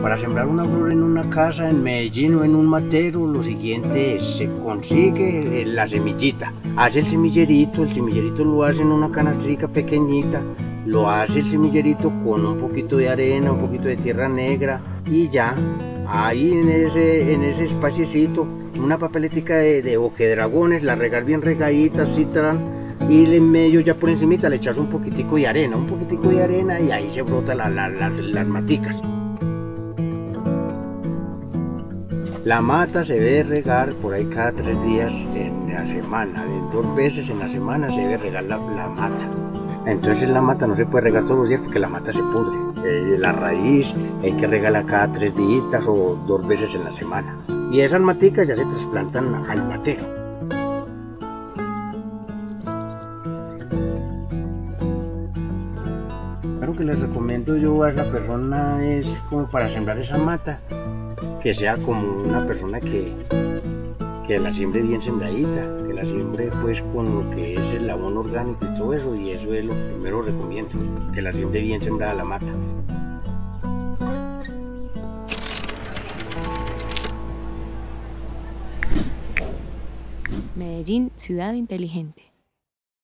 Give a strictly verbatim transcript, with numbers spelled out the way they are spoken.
Para sembrar una flor en una casa, en Medellín o en un matero, lo siguiente es, se consigue la semillita, hace el semillerito, el semillerito lo hace en una canastrica pequeñita, lo hace el semillerito con un poquito de arena, un poquito de tierra negra y ya, ahí en ese, en ese espaciecito, una papeletica de, de boquedragones, la regar bien regadita, así, y en medio ya por encimita le echas un poquitico de arena, un poquitico de arena y ahí se brota la, la, la, las maticas. La mata se debe regar por ahí cada tres días en la semana, de dos veces en la semana se debe regar la, la mata. Entonces la mata no se puede regar todos los días porque la mata se pudre. Eh, la raíz hay que regarla cada tres días o dos veces en la semana. Y esas maticas ya se trasplantan al matero. Lo que les recomiendo yo a la persona es como para sembrar esa mata, que sea como una persona que, que la siembre bien sembradita, que la siembre pues con lo que es el abono orgánico y todo eso, y eso es lo primero que recomiendo, que la siembre bien sembrada la mata. Medellín, ciudad inteligente.